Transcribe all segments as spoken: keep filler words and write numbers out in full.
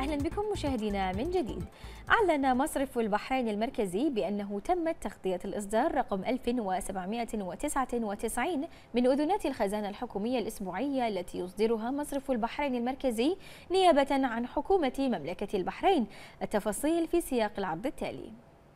أهلا بكم مشاهدينا من جديد. أعلن مصرف البحرين المركزي بأنه تمت تغطية الإصدار رقم ألف وسبعمائة وتسعة وتسعين من أذونات الخزانة الحكومية الأسبوعية التي يصدرها مصرف البحرين المركزي نيابة عن حكومة مملكة البحرين. التفاصيل في سياق العرض التالي.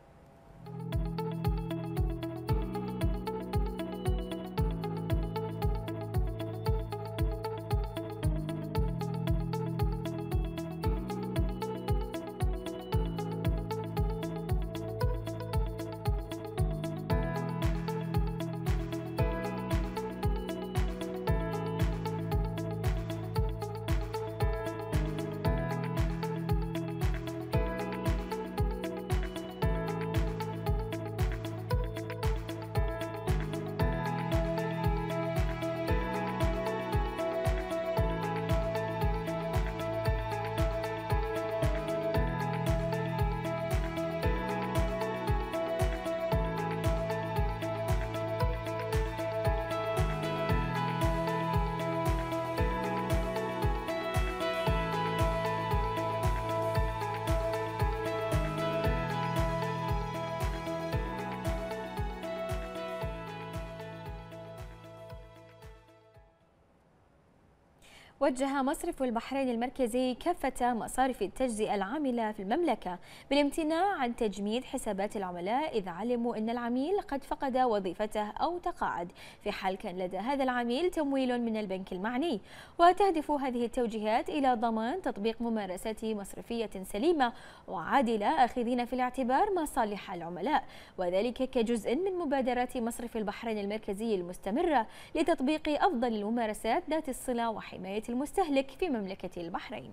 وجه مصرف البحرين المركزي كافة مصارف التجزئة العاملة في المملكة بالامتناع عن تجميد حسابات العملاء إذا علموا أن العميل قد فقد وظيفته أو تقاعد في حال كان لدى هذا العميل تمويل من البنك المعني. وتهدف هذه التوجيهات إلى ضمان تطبيق ممارسات مصرفية سليمة وعادلة آخذين في الاعتبار مصالح العملاء، وذلك كجزء من مبادرات مصرف البحرين المركزي المستمرة لتطبيق أفضل الممارسات ذات الصلة وحماية المستهلك في مملكة البحرين.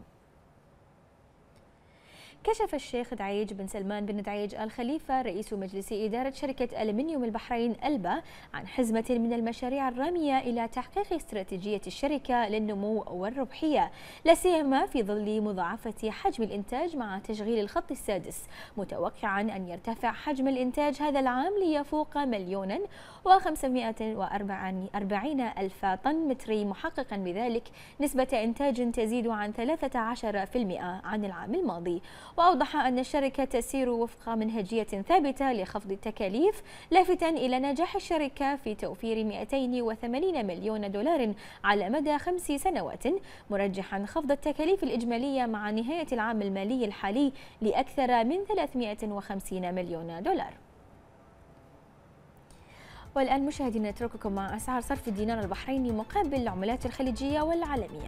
كشف الشيخ دعيج بن سلمان بن دعيج آل خليفة رئيس مجلس إدارة شركة ألمنيوم البحرين ألبا عن حزمة من المشاريع الرامية إلى تحقيق استراتيجية الشركة للنمو والربحية، لا سيما في ظل مضاعفة حجم الإنتاج مع تشغيل الخط السادس، متوقعا أن يرتفع حجم الإنتاج هذا العام ليفوق مليونا وخمسمائة وأربعين ألف طن متري، محققا بذلك نسبة إنتاج تزيد عن ثلاثة عشر بالمئة عن العام الماضي. وأوضح أن الشركة تسير وفق منهجية ثابتة لخفض التكاليف، لافتا إلى نجاح الشركة في توفير مئتين وثمانين مليون دولار على مدى خمس سنوات، مرجحا خفض التكاليف الإجمالية مع نهاية العام المالي الحالي لأكثر من ثلاثمائة وخمسين مليون دولار. والآن مشاهدينا نترككم مع أسعار صرف الدينار البحريني مقابل العملات الخليجية والعالمية.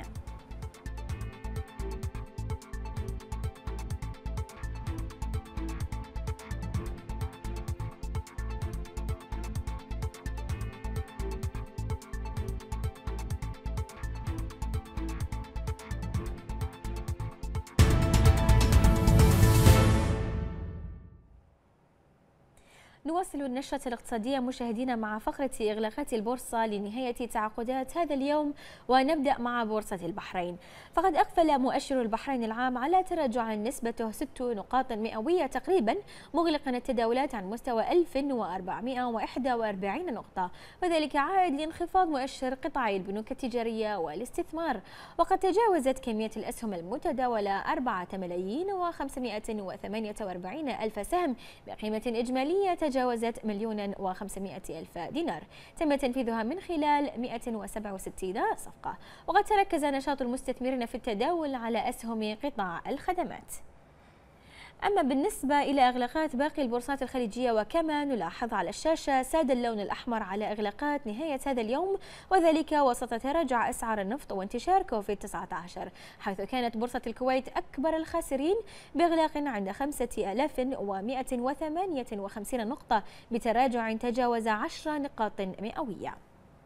نواصل النشرة الاقتصادية مشاهدينا مع فقرة إغلاقات البورصة لنهاية تعاقدات هذا اليوم، ونبدأ مع بورصة البحرين. فقد أقفل مؤشر البحرين العام على تراجع نسبته ست نقاط مئوية تقريبا، مغلقا التداولات عن مستوى ألف وأربعمائة وواحد وأربعين نقطة، وذلك عائد لانخفاض مؤشر قطاعي البنوك التجارية والاستثمار. وقد تجاوزت كمية الأسهم المتداولة أربعة ملايين وخمسمائة وثمانية وأربعين ألف سهم بقيمة إجمالية تجاوزت مليون وخمسمائة ألف دينار، تم تنفيذها من خلال مئة وسبعة وستين صفقة. وقد تركز نشاط المستثمرين في التداول على أسهم قطاع الخدمات. أما بالنسبة إلى إغلاقات باقي البورصات الخليجية، وكما نلاحظ على الشاشة، ساد اللون الأحمر على إغلاقات نهاية هذا اليوم، وذلك وسط تراجع أسعار النفط وانتشار كوفيد تسعة عشر، حيث كانت بورصة الكويت أكبر الخاسرين بإغلاق عند خمسة آلاف ومئة وثمانية وخمسين نقطة بتراجع تجاوز عشر نقاط مئوية.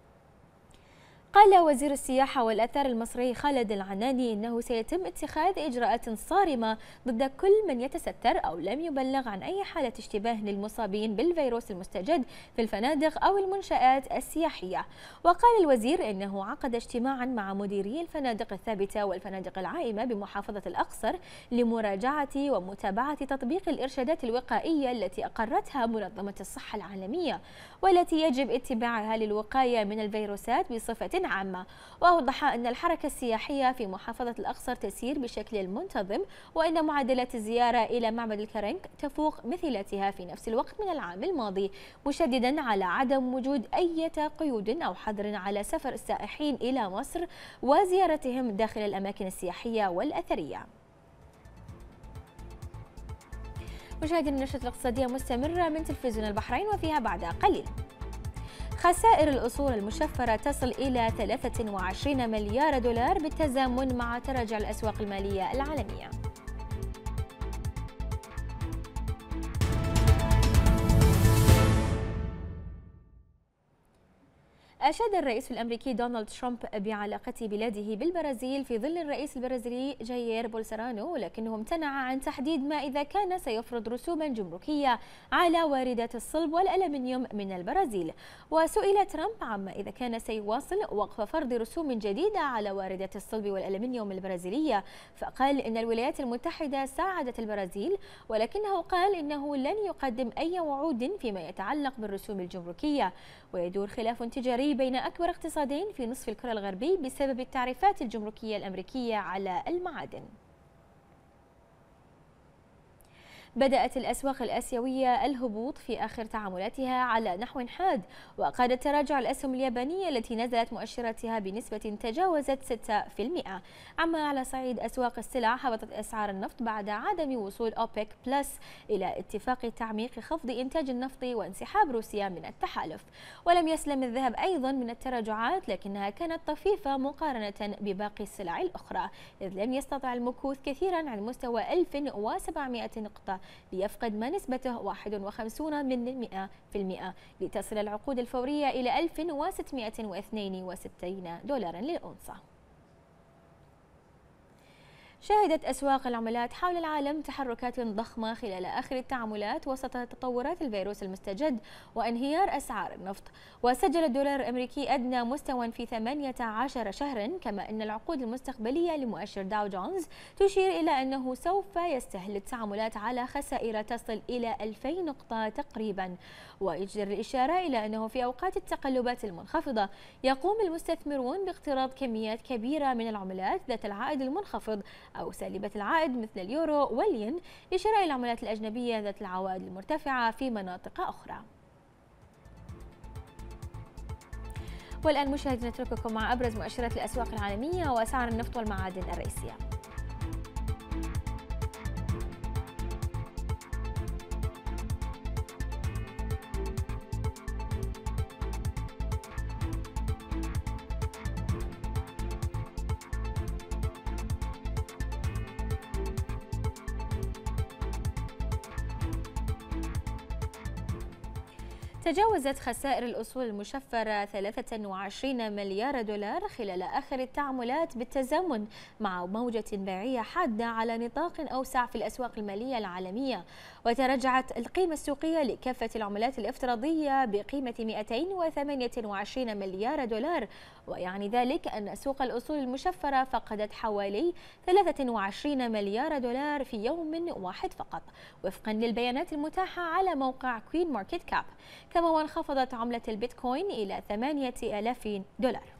قال وزير السياحة والآثار المصري خالد العناني إنه سيتم اتخاذ إجراءات صارمة ضد كل من يتستر أو لم يبلغ عن أي حالة اشتباه للمصابين بالفيروس المستجد في الفنادق أو المنشآت السياحية. وقال الوزير إنه عقد اجتماعا مع مديري الفنادق الثابتة والفنادق العائمة بمحافظة الأقصر لمراجعة ومتابعة تطبيق الإرشادات الوقائية التي أقرتها منظمة الصحة العالمية، والتي يجب اتباعها للوقاية من الفيروسات بصفة عامة. وأوضح أن الحركة السياحية في محافظة الأقصر تسير بشكل منتظم، وأن معدلات الزيارة إلى معبد الكرنك تفوق مثيلتها في نفس الوقت من العام الماضي، مشددا على عدم وجود أي قيود أو حظر على سفر السائحين إلى مصر وزيارتهم داخل الأماكن السياحية والأثرية. مشاهدينا، النشرة الاقتصادية مستمرة من تلفزيون البحرين وفيها بعد قليل. خسائر الأصول المشفرة تصل إلى ثلاثة وعشرين مليار دولار بالتزامن مع تراجع الأسواق المالية العالمية. أشاد الرئيس الأمريكي دونالد ترامب بعلاقة بلاده بالبرازيل في ظل الرئيس البرازيلي جايير بولسونارو، ولكنه امتنع عن تحديد ما إذا كان سيفرض رسوما جمركية على واردات الصلب والألمنيوم من البرازيل. وسئل ترامب عما إذا كان سيواصل وقف فرض رسوم جديدة على واردات الصلب والألمنيوم البرازيلية، فقال إن الولايات المتحدة ساعدت البرازيل، ولكنه قال إنه لن يقدم أي وعود فيما يتعلق بالرسوم الجمركية. ويدور خلاف تجاري بين أكبر اقتصادين في نصف الكرة الغربي بسبب التعريفات الجمركية الأمريكية على المعادن. بدأت الأسواق الآسيوية الهبوط في آخر تعاملاتها على نحو حاد، وقاد تراجع الأسهم اليابانية التي نزلت مؤشراتها بنسبة تجاوزت ستة بالمئة. أما على صعيد أسواق السلع، هبطت أسعار النفط بعد عدم وصول أوبك بلس إلى اتفاق تعميق خفض إنتاج النفط وانسحاب روسيا من التحالف. ولم يسلم الذهب أيضا من التراجعات، لكنها كانت طفيفة مقارنة بباقي السلع الأخرى، إذ لم يستطع المكوث كثيرا عن مستوى ألف وسبعمئة نقطة ليفقد ما نسبته واحد وخمسين من مئة بالمئة لتصل العقود الفورية إلى ألف وستمئة واثنين وستين دولارا للأونصة. شهدت أسواق العملات حول العالم تحركات ضخمة خلال آخر التعاملات وسط تطورات الفيروس المستجد وانهيار أسعار النفط. وسجل الدولار الأمريكي أدنى مستوى في ثمانية عشر شهرا، كما أن العقود المستقبلية لمؤشر داو جونز تشير إلى أنه سوف يستهل التعاملات على خسائر تصل إلى ألفين نقطة تقريبا. ويجدر الإشارة إلى أنه في أوقات التقلبات المنخفضة يقوم المستثمرون باقتراض كميات كبيرة من العملات ذات العائد المنخفض أو سالبة العائد مثل اليورو والين لشراء العملات الأجنبية ذات العوائد المرتفعة في مناطق أخرى. والآن مشاهدينا نترككم مع أبرز مؤشرات الأسواق العالمية وأسعار النفط والمعادن الرئيسية. تجاوزت خسائر الأصول المشفرة ثلاثة وعشرين مليار دولار خلال آخر التعاملات بالتزامن مع موجة بيعية حادة على نطاق أوسع في الأسواق المالية العالمية. وتراجعت القيمة السوقية لكافة العملات الافتراضية بقيمة مئتين وثمانية وعشرين مليار دولار، ويعني ذلك أن سوق الأصول المشفرة فقدت حوالي ثلاثة وعشرين مليار دولار في يوم واحد فقط وفقا للبيانات المتاحة على موقع كوين ماركت كاب. كما وانخفضت عملة البيتكوين إلى ثمانية آلاف دولار.